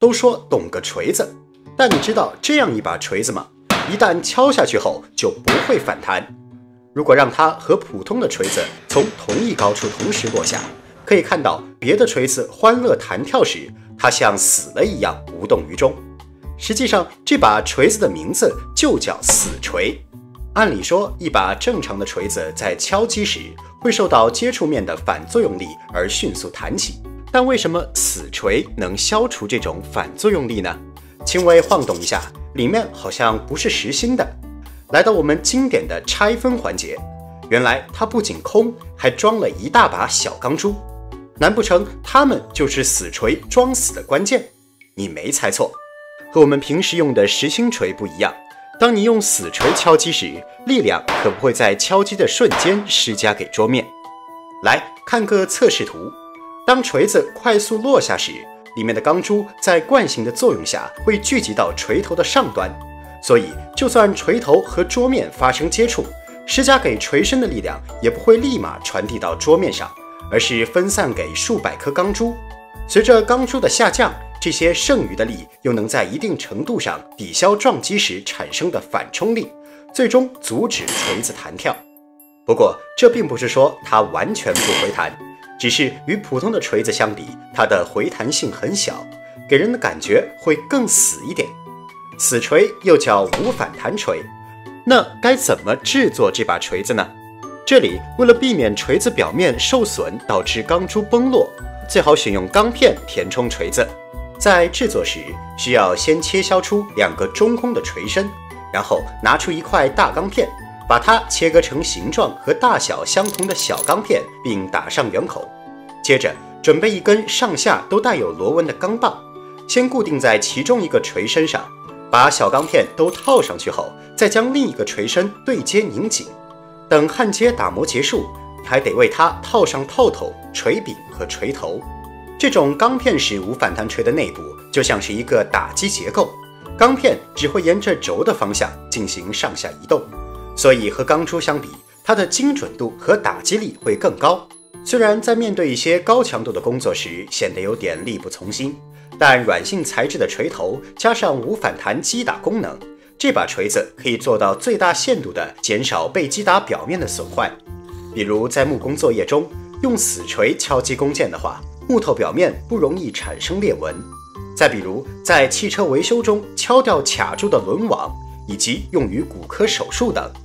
都说懂个锤子，但你知道这样一把锤子吗？一旦敲下去后就不会反弹。如果让它和普通的锤子从同一高处同时落下，可以看到别的锤子欢乐弹跳时，它像死了一样无动于衷。实际上，这把锤子的名字就叫死锤。按理说，一把正常的锤子在敲击时会受到接触面的反作用力而迅速弹起，但为什么死锤能消除这种反作用力呢？轻微晃动一下，里面好像不是实心的。来到我们经典的拆分环节，原来它不仅空，还装了一大把小钢珠。难不成它们就是死锤装死的关键？你没猜错，和我们平时用的实心锤不一样。当你用死锤敲击时，力量可不会在敲击的瞬间施加给桌面。来看个测试图，当锤子快速落下时，里面的钢珠在惯性的作用下会聚集到锤头的上端，所以就算锤头和桌面发生接触，施加给锤身的力量也不会立马传递到桌面上，而是分散给数百颗钢珠。随着钢珠的下降，这些剩余的力又能在一定程度上抵消撞击时产生的反冲力，最终阻止锤子弹跳。不过，这并不是说它完全不回弹，只是与普通的锤子相比，它的回弹性很小，给人的感觉会更死一点。死锤又叫无反弹锤。那该怎么制作这把锤子呢？这里为了避免锤子表面受损导致钢珠崩落，最好选用钢片填充锤子。在制作时，需要先切削出2个中空的锤身，然后拿出一块大钢片，把它切割成形状和大小相同的小钢片，并打上圆口。接着准备一根上下都带有螺纹的钢棒，先固定在其中一个锤身上，把小钢片都套上去后，再将另一个锤身对接拧紧。等焊接打磨结束，还得为它套上套头、锤柄和锤头。这种钢片式无反弹锤的内部就像是一个打击结构，钢片只会沿着轴的方向进行上下移动，所以和钢珠相比，它的精准度和打击力会更高。虽然在面对一些高强度的工作时显得有点力不从心，但软性材质的锤头加上无反弹击打功能，这把锤子可以做到最大限度地减少被击打表面的损坏。比如在木工作业中，用死锤敲击工件的话，木头表面不容易产生裂纹。再比如在汽车维修中敲掉卡住的轮网，以及用于骨科手术等。